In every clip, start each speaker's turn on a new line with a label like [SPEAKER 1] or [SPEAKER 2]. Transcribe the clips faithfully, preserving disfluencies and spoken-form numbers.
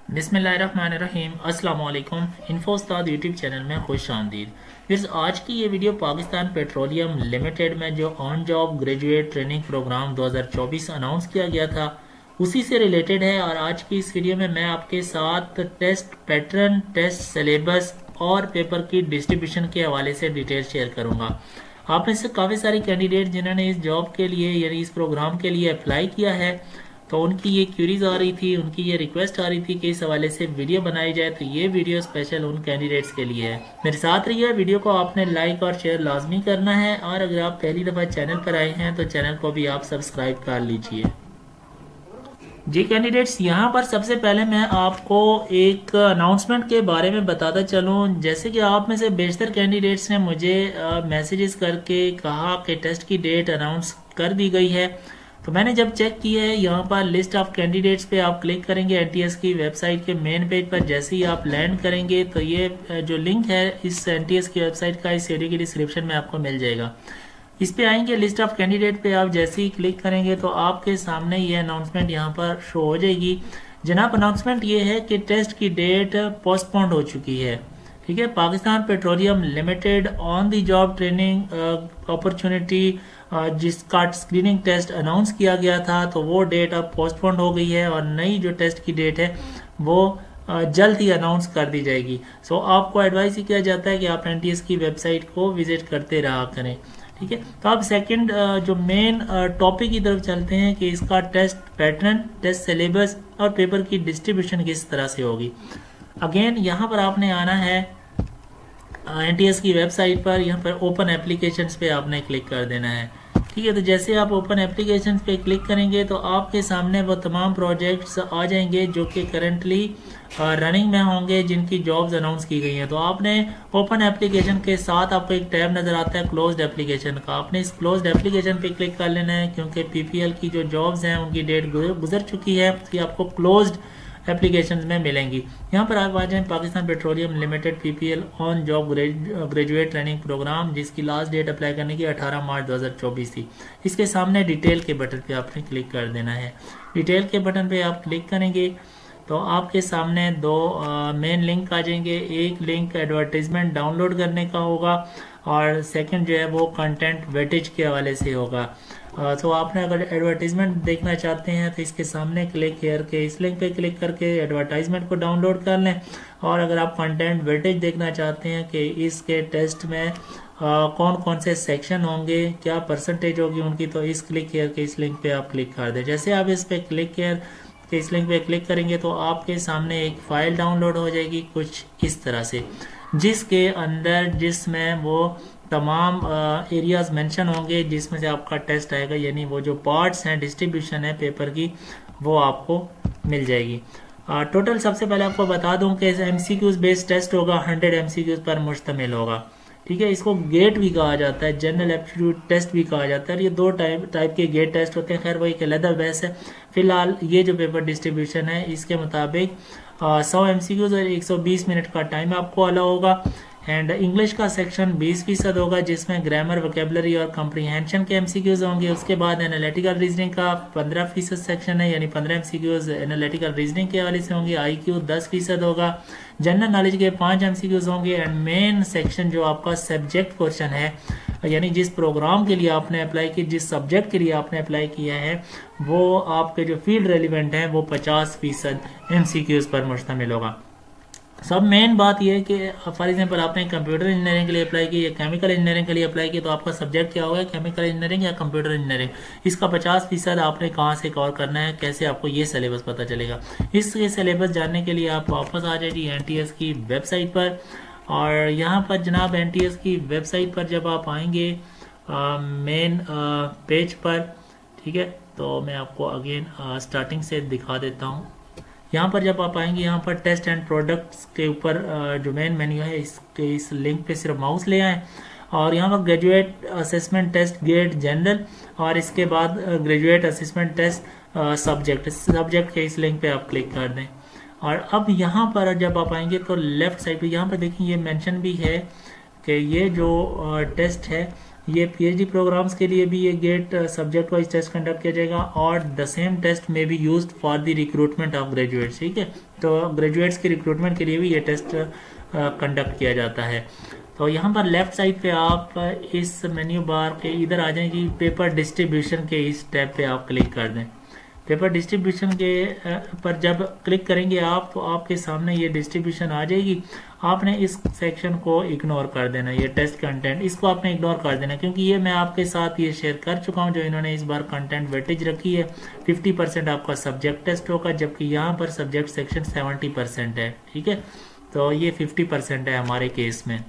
[SPEAKER 1] बिस्मिल्लाहिर्रहमानिर्रहीम। अस्सलाम वालेकुम। इन्फो उस्ताद यूट्यूब चैनल में खुश आमदीद। फिर आज की ये वीडियो पाकिस्तान पेट्रोलियम लिमिटेड में जो on job graduate training program दो हज़ार चौबीस अनाउंस किया गया था उसी से रिलेटेड है। और आज की इस वीडियो में मैं आपके साथ टेस्ट पैटर्न, टेस्ट सिलेबस और पेपर की डिस्ट्रीब्यूशन के हवाले से डिटेल शेयर करूंगा। आप में से काफ़ी सारे कैंडिडेट जिन्होंने इस जॉब के लिए यानी इस प्रोग्राम के लिए अप्लाई किया है तो उनकी ये क्यूरीज आ रही थी, उनकी ये रिक्वेस्ट आ रही थी कि इस हवाले से वीडियो बनाई जाए, तो ये वीडियो स्पेशल उन कैंडिडेट्स के लिए है। मेरे साथ रहिए। वीडियो को आपने लाइक और शेयर लाजमी करना है और अगर आप पहली दफ़ा चैनल पर आए हैं तो चैनल को भी आप सब्सक्राइब कर लीजिए। जी कैंडिडेट्स, यहाँ पर सबसे पहले मैं आपको एक अनाउंसमेंट के बारे में बताता चलूँ। जैसे कि आप में से बेशतर कैंडिडेट्स ने मुझे मैसेजेस करके कहा कि टेस्ट की डेट अनाउंस कर दी गई है, तो मैंने जब चेक किया है यहाँ पर लिस्ट ऑफ कैंडिडेट्स पे आप क्लिक करेंगे एनटीएस की वेबसाइट के मेन पेज पर। जैसे ही आप लैंड करेंगे तो ये जो लिंक है इस एनटीएस की वेबसाइट का इस वीडियो की डिस्क्रिप्शन में आपको मिल जाएगा। इस पे आएंगे, लिस्ट ऑफ कैंडिडेट पे आप जैसे ही क्लिक करेंगे तो आपके सामने ये अनाउंसमेंट यहाँ पर शो हो जाएगी। जनाब, अनाउंसमेंट ये है कि टेस्ट की डेट पोस्टपोन्ड हो चुकी है। ठीक है, Pakistan petroleum limited on the job training opportunity जिसका स्क्रीनिंग टेस्ट अनाउंस किया गया था तो वो डेट अब पोस्टपोन्ड हो गई है और नई जो टेस्ट की डेट है वो जल्द ही अनाउंस कर दी जाएगी। सो आपको एडवाइस ही किया जाता है कि आप एनटीएस की वेबसाइट को विजिट करते रहा करें। ठीक है, तो अब सेकंड जो मेन टॉपिक की तरफ चलते हैं कि इसका टेस्ट पैटर्न, टेस्ट सिलेबस और पेपर की डिस्ट्रीब्यूशन किस तरह से होगी। अगेन यहाँ पर आपने आना है एनटीएस की वेबसाइट पर, यहाँ पर ओपन एप्लीकेशंस पे आपने क्लिक कर देना है। ठीक है, तो जैसे आप ओपन एप्लीकेशंस पे क्लिक करेंगे तो आपके सामने वो तमाम प्रोजेक्ट्स आ जाएंगे जो कि करंटली रनिंग में होंगे, जिनकी जॉब्स अनाउंस की गई हैं। तो आपने ओपन एप्लीकेशन के साथ आपको एक टैब नजर आता है क्लोज्ड एप्लीकेशन का, आपने इस क्लोज्ड एप्लीकेशन पे क्लिक कर लेना है क्योंकि पीपीएल की जो जॉब्स हैं उनकी डेट गुजर चुकी है, तो ये आपको क्लोज्ड एप्लीकेशंस में मिलेंगी। यहाँ पर आप आ जाएं Pakistan petroleum limited PPL on job graduate training program, जिसकी लास्ट डेट अप्लाई करने की अठारह मार्च दो हज़ार चौबीस थी। इसके सामने डिटेल के बटन पे आपने क्लिक कर देना है। डिटेल के बटन पे आप क्लिक करेंगे तो आपके सामने दो मेन लिंक आ जाएंगे। एक लिंक एडवर्टीजमेंट डाउनलोड करने का होगा और सेकंड जो है वो कंटेंट वेटेज के हवाले से होगा। तो आपने अगर एडवर्टाइजमेंट देखना चाहते हैं तो इसके सामने क्लिक करके इस लिंक पे क्लिक करके एडवर्टाइजमेंट को डाउनलोड कर लें। और अगर आप कंटेंट वेटेज देखना चाहते हैं कि इसके टेस्ट में आ, कौन कौन से सेक्शन होंगे, क्या परसेंटेज होगी उनकी, तो इस क्लिक करके इस लिंक पे आप क्लिक कर दें। जैसे आप इस पे क्लिक कर इस लिंक पे क्लिक करेंगे तो आपके सामने एक फाइल डाउनलोड हो जाएगी कुछ इस तरह से, जिसके अंदर जिसमें वो तमाम एरियाज मेंशन होंगे जिसमें से आपका टेस्ट आएगा, यानी वो जो पार्ट्स हैं, डिस्ट्रीब्यूशन है पेपर की, वो आपको मिल जाएगी। टोटल सबसे पहले आपको बता दूं कि एमसीक्यूज बेस्ड टेस्ट होगा, हंड्रेड एमसीक्यूज पर मुश्तमिल होगा। ठीक है, इसको गेट भी कहा जाता है, जनरल एप्टीट्यूड टेस्ट भी कहा जाता है। ये दो टाइप टाइप के गेट टेस्ट होते हैं, खैर वही एक अलग बहस है। फिलहाल ये जो पेपर डिस्ट्रीब्यूशन है इसके मुताबिक सौ एमसीक्यूज और एक सौ बीस मिनट का टाइम आपको अलाउ होगा। एंड इंग्लिश का सेक्शन बीस फीसद होगा जिसमें ग्रामर, वोकेबलरी और कॉम्प्रीहेंशन के एमसीक्यूज होंगे। उसके बाद एनालिटिकल रीजनिंग का पंद्रह फीसद सेक्शन है, यानी पंद्रह एमसीक्यूज एनालिटिकल रीजनिंग के हवाले से होंगे। आईक्यू दस फीसद होगा, जनरल नॉलेज के पांच एमसीक्यूज होंगे। एंड मेन सेक्शन जो आपका सब्जेक्ट क्वेश्चन है, यानी जिस प्रोग्राम के लिए आपने अप्लाई की, जिस सब्जेक्ट के लिए आपने अप्लाई किया है, वो आपके जो फील्ड रेलिवेंट है वो पचास फीसद एमसीक्यूज पर मुश्तमिल होगा। सब मेन बात यह है कि फॉर एग्जाम्पल आपने कंप्यूटर इंजीनियरिंग के लिए अप्लाई की या केमिकल इंजीनियरिंग के लिए अप्लाई की, तो आपका सब्जेक्ट क्या होगा, केमिकल इंजीनियरिंग या कंप्यूटर इंजीनियरिंग। इसका पचास फीसद आपने कहाँ से कवर करना है, कैसे आपको ये सिलेबस पता चलेगा। इसके सिलेबस जानने के लिए आप वापस आ जाइए एनटीएस की वेबसाइट पर। और यहाँ पर जनाब एनटीएस की वेबसाइट पर जब आप आएंगे मेन पेज पर, ठीक है, तो मैं आपको अगेन स्टार्टिंग से दिखा देता हूँ। यहाँ पर जब आप आएंगे, यहाँ पर टेस्ट एंड प्रोडक्ट्स के ऊपर जो मेन मेन्यू है इसके इस लिंक पे सिर्फ माउस ले आए और यहाँ पर graduate assessment test grade general और इसके बाद graduate assessment test subject subject के इस लिंक पे आप क्लिक कर दें। और अब यहाँ पर जब आप आएंगे तो लेफ्ट साइड पे यहाँ पर देखिए ये मेंशन भी है कि ये जो टेस्ट है ये पीएचडी प्रोग्राम्स के लिए भी ये GAT subject wise test conduct किया जाएगा और द सेम टेस्ट में be used for the recruitment of graduates. ठीक है, तो ग्रेजुएट्स के रिक्रूटमेंट के लिए भी ये टेस्ट कंडक्ट किया जाता है। तो यहाँ पर लेफ्ट साइड पे आप इस मेन्यू बार के इधर आ जाएंगे, पेपर डिस्ट्रीब्यूशन के इस टैब पे आप क्लिक कर दें। पेपर डिस्ट्रीब्यूशन के पर जब क्लिक करेंगे आप तो आपके सामने ये डिस्ट्रीब्यूशन आ जाएगी। आपने इस सेक्शन को इग्नोर कर देना, ये टेस्ट कंटेंट इसको आपने इग्नोर कर देना, क्योंकि ये मैं आपके साथ ये शेयर कर चुका हूँ जो इन्होंने इस बार कंटेंट वेटेज रखी है। फिफ्टी परसेंट आपका सब्जेक्ट टेस्ट होगा, जबकि यहाँ पर सब्जेक्ट सेक्शन सेवेंटी परसेंट है। ठीक है, तो ये फिफ्टी परसेंट है हमारे केस में।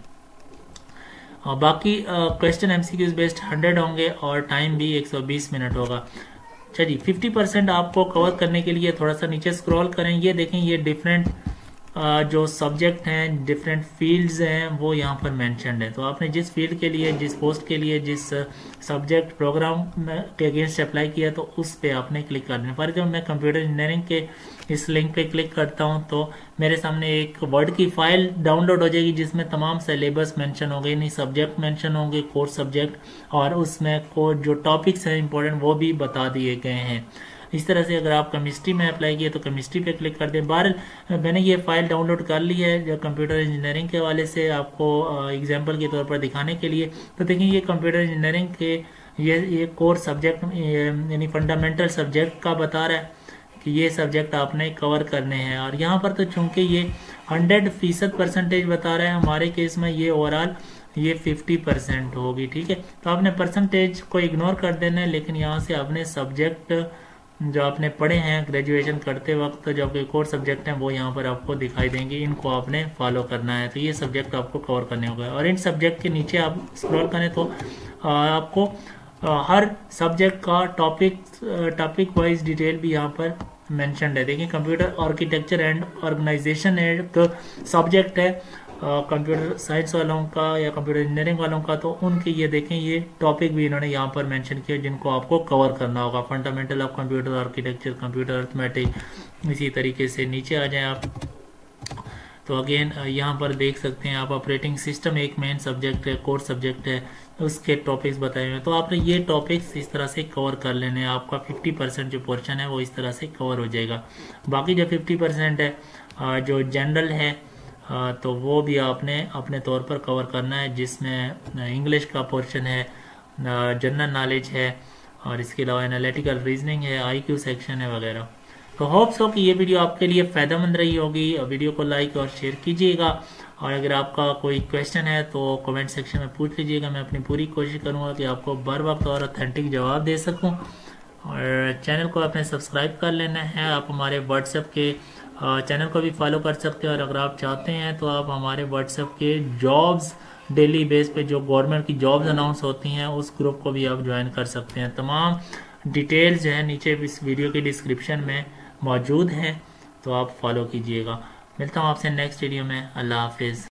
[SPEAKER 1] और बाकी क्वेश्चन एमसीक्यूज बेस्ड हंड्रेड होंगे और टाइम भी एक सौ बीस मिनट होगा। अच्छा जी, फिफ्टी परसेंट आपको कवर करने के लिए थोड़ा सा नीचे स्क्रॉल करें, ये देखें ये डिफरेंट जो सब्जेक्ट हैं, डिफरेंट फील्ड्स हैं वो यहाँ पर मेंशन्ड है। तो आपने जिस फील्ड के लिए, जिस पोस्ट के लिए, जिस सब्जेक्ट प्रोग्राम के अगेंस्ट अप्लाई किया तो उस पे आपने क्लिक कर देना। फॉर एग्जाम्पल मैं कंप्यूटर इंजीनियरिंग के इस लिंक पे क्लिक करता हूँ तो मेरे सामने एक वर्ड की फाइल डाउनलोड हो जाएगी जिसमें तमाम सिलेबस मेंशन होंगे, यानी सब्जेक्ट मेंशन होंगे, कोर्स सब्जेक्ट, और उसमें को जो टॉपिक्स हैं इंपॉर्टेंट वो भी बता दिए गए हैं। इस तरह से अगर आप केमिस्ट्री में अप्लाई किए तो केमिस्ट्री पे क्लिक कर दें। बाहर मैंने ये फाइल डाउनलोड कर ली है जो कंप्यूटर इंजीनियरिंग के हवाले से आपको एग्जांपल के तौर पर दिखाने के लिए। तो देखिए ये कंप्यूटर इंजीनियरिंग के ये ये कोर्स सब्जेक्ट यानी फंडामेंटल सब्जेक्ट का बता रहा है कि ये सब्जेक्ट आपने कवर करने हैं। और यहाँ पर तो चूंकि ये हंड्रेड फीसद परसेंटेज बता रहा है, हमारे केस में ये ओवरऑल ये फिफ्टी परसेंट होगी। ठीक है, तो आपने परसेंटेज को इग्नोर कर देना है, लेकिन यहाँ से आपने सब्जेक्ट जो आपने पढ़े हैं ग्रेजुएशन करते वक्त, जो आपके कोर्स सब्जेक्ट हैं वो यहाँ पर आपको दिखाई देंगे, इनको आपने फॉलो करना है। तो ये सब्जेक्ट आपको कवर करने होगा। और इन सब्जेक्ट के नीचे आप स्क्रॉल करें तो आपको हर सब्जेक्ट का टॉपिक टॉपिक वाइज डिटेल भी यहाँ पर मेंशन्ड है। देखिए कंप्यूटर आर्किटेक्चर एंड ऑर्गेनाइजेशन एक सब्जेक्ट है कंप्यूटर साइंस वालों का या कंप्यूटर इंजीनियरिंग वालों का, तो उनके ये देखें ये टॉपिक भी इन्होंने यहाँ पर मेंशन किया जिनको आपको कवर करना होगा। Fundamental of computer architecture, computer arithmetic, इसी तरीके से नीचे आ जाएं आप तो अगेन यहाँ पर देख सकते हैं आप ऑपरेटिंग सिस्टम एक मेन सब्जेक्ट है, कोर्स सब्जेक्ट है, उसके टॉपिक्स बताए हुए हैं। तो आपने ये टॉपिक्स इस तरह से कवर कर लेने हैं, आपका फिफ्टी परसेंट जो पोर्शन है वो इस तरह से कवर हो जाएगा। बाकी जो फिफ्टी परसेंट है जो जनरल है तो वो भी आपने अपने तौर पर कवर करना है, जिसमें इंग्लिश का पोर्शन है, जनरल नॉलेज है और इसके अलावा एनालिटिकल रीजनिंग है, आईक्यू सेक्शन है वगैरह। तो होप्स हो कि ये वीडियो आपके लिए फ़ायदेमंद रही होगी। वीडियो को लाइक और शेयर कीजिएगा और अगर आपका कोई क्वेश्चन है तो कमेंट सेक्शन में पूछ लीजिएगा। मैं अपनी पूरी कोशिश करूँगा कि आपको बर वक्त और ऑथेंटिक जवाब दे सकूँ। और चैनल को आपने सब्सक्राइब कर लेना है। आप हमारे व्हाट्सएप के चैनल को भी फॉलो कर सकते हैं और अगर आप चाहते हैं तो आप हमारे व्हाट्सएप के जॉब्स डेली बेस पे जो गवर्नमेंट की जॉब्स अनाउंस होती हैं उस ग्रुप को भी आप ज्वाइन कर सकते हैं। तमाम डिटेल्स जो है नीचे इस वीडियो के डिस्क्रिप्शन में मौजूद है, तो आप फॉलो कीजिएगा। मिलता हूँ आपसे नेक्स्ट वीडियो में। अल्लाह हाफिज़।